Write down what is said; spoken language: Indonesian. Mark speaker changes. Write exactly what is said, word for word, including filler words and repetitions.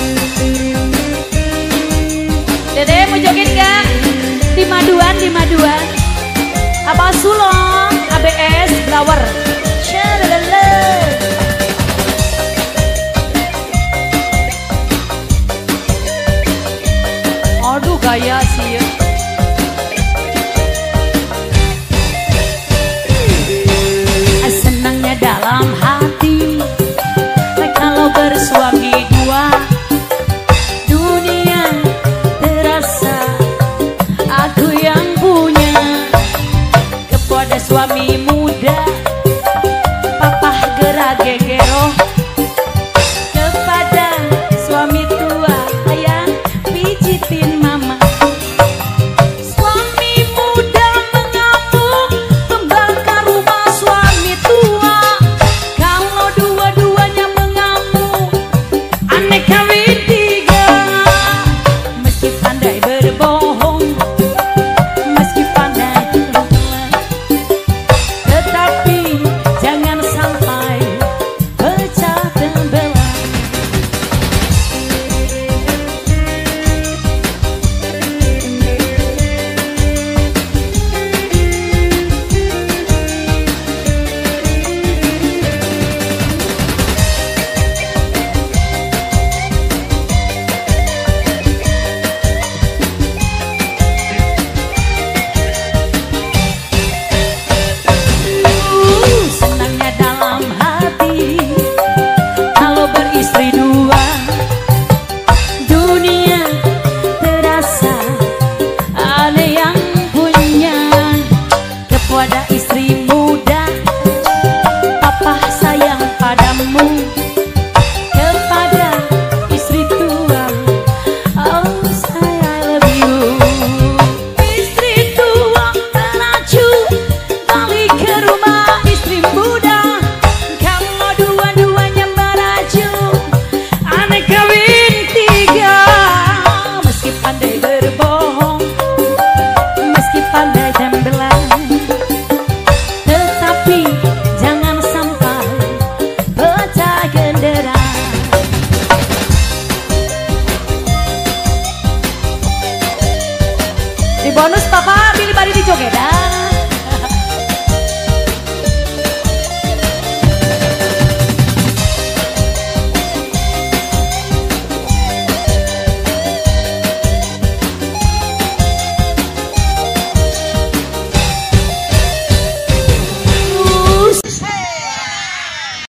Speaker 1: Dede mau joget gak? Di Maduan, di Maduan. Apa Sulong, A B S, Blower. Shalala. Aduh gaya sih ya. Senangnya dalam hati kalau bersuami dua, dunia terasa aku yang punya. Kepada suami